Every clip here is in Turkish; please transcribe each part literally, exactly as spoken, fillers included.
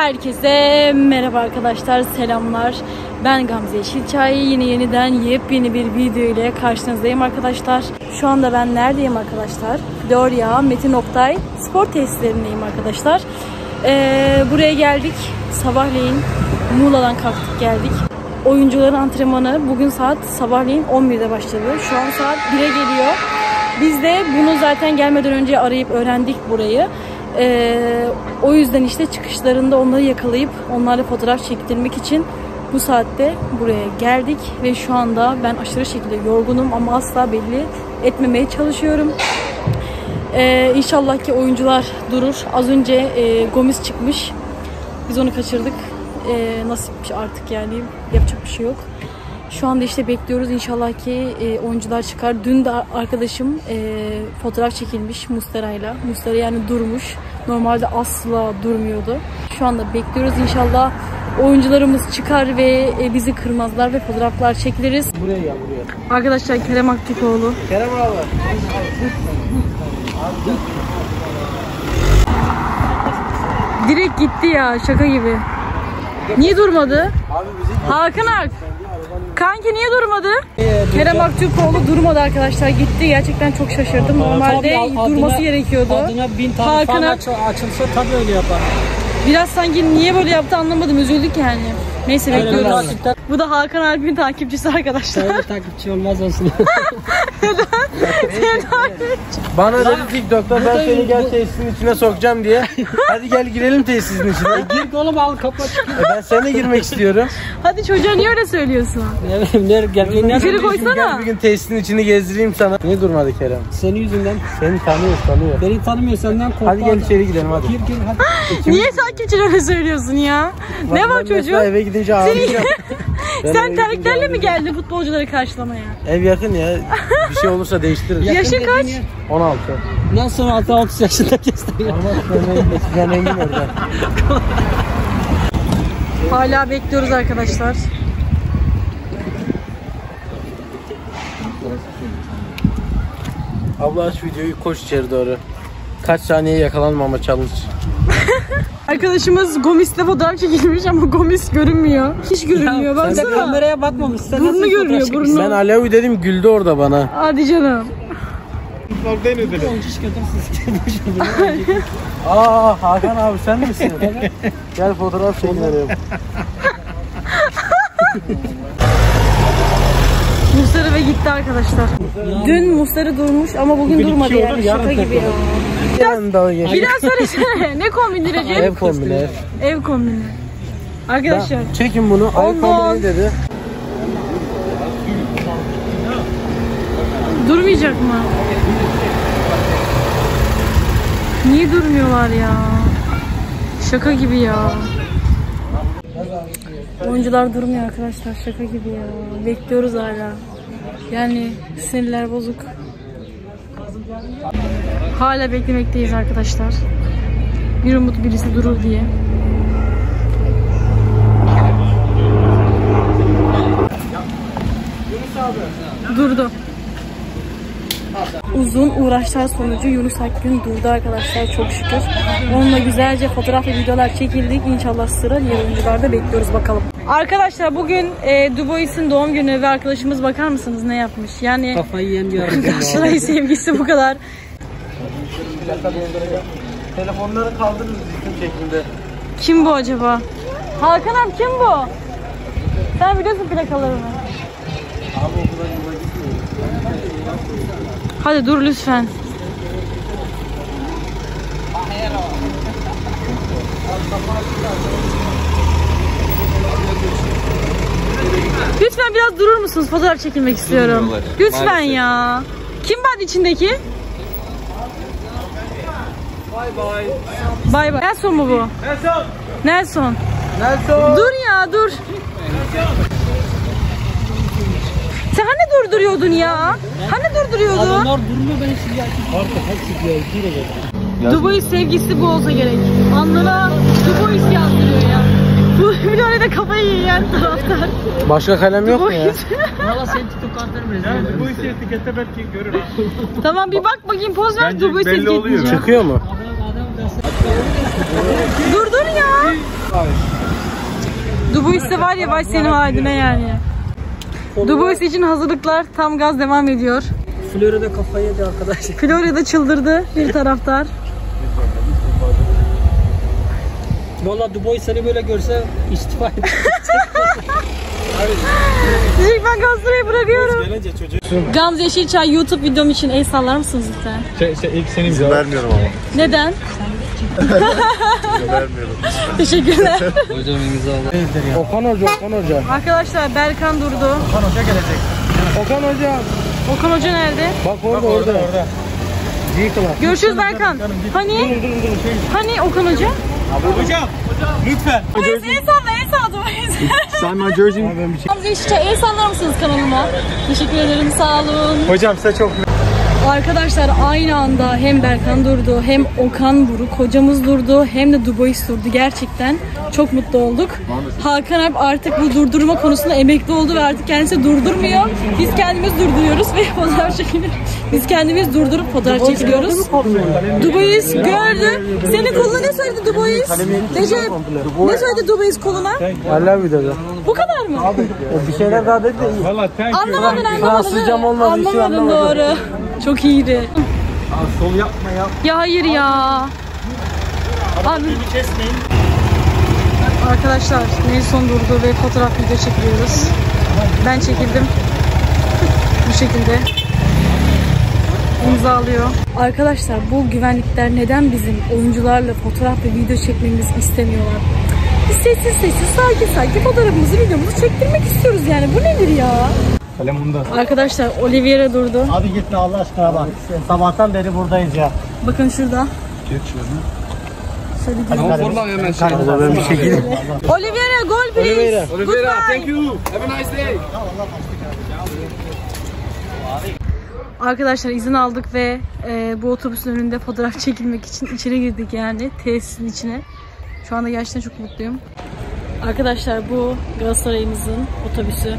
Herkese merhaba arkadaşlar, selamlar. Ben Gamze Yeşilçay. Yine yeniden yepyeni bir video ile karşınızdayım arkadaşlar. Şu anda ben neredeyim arkadaşlar? Florya Metin Oktay spor tesislerindeyim arkadaşlar. Ee, buraya geldik. Sabahleyin Muğla'dan kalktık geldik. Oyuncuların antrenmanı bugün saat sabahleyin on birde başladı. Şu an saat bire geliyor. Biz de bunu zaten gelmeden önce arayıp öğrendik burayı. Ee, o yüzden işte çıkışlarında onları yakalayıp onlarla fotoğraf çektirmek için bu saatte buraya geldik ve şu anda ben aşırı şekilde yorgunum ama asla belli etmemeye çalışıyorum. Ee, İnşallah ki oyuncular durur. Az önce e, Gomis çıkmış. Biz onu kaçırdık. E, nasip artık, yani yapacak bir şey yok. Şu anda işte bekliyoruz. İnşallah ki e, oyuncular çıkar. Dün de arkadaşım e, fotoğraf çekilmiş Mustera'yla. Mustera yani durmuş. Normalde asla durmuyordu. Şu anda bekliyoruz. İnşallah oyuncularımız çıkar ve e, bizi kırmazlar ve fotoğraflar çekiliriz. Buraya gel, buraya. Arkadaşlar Kerem Aktürkoğlu. Kerem abi. Direkt gitti ya, şaka gibi. Niye durmadı? Abi bizi Hakan Ak. Kanki niye durmadı? Ee, Kerem Aktürkoğlu durmadı arkadaşlar, gitti. Gerçekten çok şaşırdım. Normalde tabii, adına, durması gerekiyordu. Adına bin tane Hakan fan Ak aç, açılsa tabii öyle yapar. biraz sanki niye böyle yaptı anlamadım. Üzüldük yani. Neyse Aynen, bekliyoruz. takipten... Bu da Hakan Alp'in takipçisi arkadaşlar. Öyle takipçi olmaz olsun. bana dedi TikTok'ta ben seni gel tesisin içine sokacağım diye. Hadi gel girelim tesisin içine. Gir oğlum, al kapı çık. E ben seninle girmek istiyorum. Hadi çocuğa niye öyle söylüyorsun? Ne bileyim, gel gel. İçeri koysana. Gel bir gün tesisin içini gezdireyim sana. Niye durmadı Kerem? Senin yüzünden. Seni tanıyor, tanıyor. Beni tanımıyor, senden korktu. Hadi gel içeri gidelim hadi. Gir gir hadi. Niye takipçine öyle söylüyorsun ya? Ne var çocuğum? Eve gidince ağlayacağım. Sen terliklerle mi geldin futbolcuları karşılamaya? Ev yakın ya. Bir şey olursa değiştiririz. Yaşın kaç? on altı. Bundan sonra altı otuz yaşında gösteriyor. Ben Engin orada. Hala bekliyoruz arkadaşlar. Abla aç videoyu, koş içeri doğru. Kaç saniye yakalanmama challenge. Arkadaşımız Gomis'le fotoğraf çekilmiş ama Gomis görünmüyor. Hiç görünmüyor. Sen de Baksana. kameraya bakmamışsın. Burnu görünüyor, burnu. Ben Alevi dedim, güldü orada bana. Hadi canım. Aa Hakan abi sen misin? Gel fotoğraf çekinelim. Muslera ve gitti arkadaşlar. Dün Muslera durmuş ama bugün durmadı yani. Şaka gibi ya. Biraz, biraz söylesene. Ne kombini Recep? Ev kombini. Ev, Ev kombini. Arkadaşlar. Ben, çekin bunu. Ev kombini dedi. Durmayacak mı? Niye durmuyorlar ya? Şaka gibi ya. Oyuncular durmuyor arkadaşlar, şaka gibi ya. Bekliyoruz hala. Yani sinirler bozuk. Hala beklemekteyiz arkadaşlar. Bir umut birisi durur diye. Durdu. Uzun uğraşlar sonucu Yunus Akgün durdu arkadaşlar, çok şükür. Onunla güzelce fotoğraf ve videolar çekildik. İnşallah sıra diğer oyuncularda, bekliyoruz bakalım. Arkadaşlar bugün e, Dubois'in doğum günü ve arkadaşımız bakar mısınız ne yapmış? Yani kafayı yiyen bir arkadaş. Galatasaray sevgisi bu kadar. Telefonları kaldırırız bizim şeklinde. Kim bu acaba? Hakan abi kim bu? Sen biliyorsun plakalarını. Abi okula yola gitmiyor. Hadi dur lütfen. Lütfen biraz durur musunuz? Fotoğraf çekilmek istiyorum. Lütfen maalesef ya. Kim var içindeki? Bay bay. Bay bay. Nelson mu bu? Nelson. Nelson. Nelson. Dur ya dur. Sen hani durduruyordun ya? Hani durduruyordun? Adamlar durmuyor, ben sizi arka hep çıkıyor. Dubois sevgisi bu olsa gerek. Anlara Dubois yazdırıyor ya. Bu videoda kafayı yiyen taraftar. Başka kalem yok mu ya? Valla sen tutup kartlarım rezil. Dubois etikette belki görür. Tamam bir bak bakayım, poz ver. Dubois etiketmeyeceğim. Çıkıyor mu? Dur dur ya. gelse var ya baş senin haline yani. Dubois için hazırlıklar tam gaz devam ediyor. Florya'da kafayı yedi arkadaşlar. Florya'da çıldırdı bir taraftar. Valla Dubois seni böyle görse istifa edecek. Diyecek ben Galatasaray'ı bırakıyorum. Gelince çocuk. Gamze Yeşilçay YouTube videom için el sallar mısınız lütfen? Şey, şey, ilk senin cevap. Vermiyorum ama. Neden? Vermiyorum. Teşekkürler. Hocam imza alın. Okan Hoca, Okan Hoca. Arkadaşlar Berkan durdu. Okan Hoca gelecek. Okan Hoca. Okan Hoca nerede? Bak orada, Bak orada. orada, orada. G-Class. Görüşürüz Berkan. Hani? Durun, durun, durun. Şey. Hani Okan Hoca? Hocam, lütfen. Dubois el salla, el salla Dubois. Sign my jersey. Abi ben bir şey... Gamze Yeşilçay el sallar mısınız kanalıma? Teşekkür ederim, sağ olun. Hocam size çok... Arkadaşlar aynı anda hem Berkan durdu, hem Okan Buruk hocamız durdu, hem de Dubois durdu. Gerçekten çok mutlu olduk. Hakan Alp artık bu durdurma konusunda emekli oldu ve artık kendisi durdurmuyor. Biz kendimiz durduruyoruz ve fotoğraf çekiliyoruz. Biz kendimiz durdurup fotoğraf çekiliyoruz. Dubois gördü. Senin koluna ne söyledi Dubois? Recep, ne söyledi Dubois koluna? Allah bir dedi. Bu kadar mı? Bir şeyler daha dedi de iyi. Valla thank you. Anlamadın, anlamadın. Fransızcam olmadığı için Anlamadın anlamadım. doğru. Çok iyiydi. Aa, sol yapma ya. Ya hayır ya. Abi. Arkadaşlar Nelson durdu ve fotoğraf video çekiliyoruz. Ben çekildim. Bu şekilde. İmzalıyor. Arkadaşlar bu güvenlikler neden bizim oyuncularla fotoğraf ve video çekmemizi istemiyorlar? Biz sessiz sessiz sakin sakin fotoğrafımızı videomuzu çektirmek istiyoruz yani. Bu nedir ya? Kalem bunda. Arkadaşlar Oliveira durdu. Abi gitme Allah aşkına bak. Sabahtan beri buradayız ya. Bakın şurada. Kanka ben bir şekilde. Oliveira gol please. Oliveira. Oliveira Thank you. Have a nice day. Arkadaşlar izin aldık ve e, bu otobüsün önünde fotoğraf çekilmek için içeri girdik yani tesisin içine. Şu anda gerçekten çok mutluyum. Arkadaşlar bu Galatasaray'ımızın otobüsü.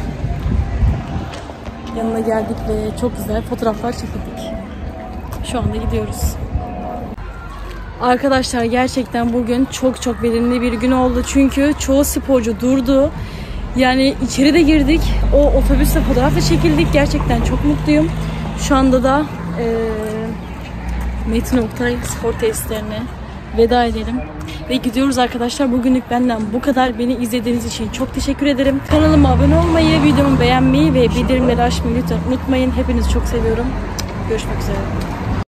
Yanına geldik ve çok güzel fotoğraflar çekildik. Şu anda gidiyoruz. Arkadaşlar gerçekten bugün çok çok verimli bir gün oldu. Çünkü çoğu sporcu durdu. Yani içeri de girdik. O otobüsle fotoğrafla çekildik. Gerçekten çok mutluyum. Şu anda da e, Metin Oktay spor tesislerine veda edelim. Ve gidiyoruz arkadaşlar. Bugünlük benden bu kadar. Beni izlediğiniz için çok teşekkür ederim. Kanalıma abone olmayı, videomu beğenmeyi ve bildirimleri açmayı lütfen unutmayın. Hepinizi çok seviyorum. Görüşmek üzere.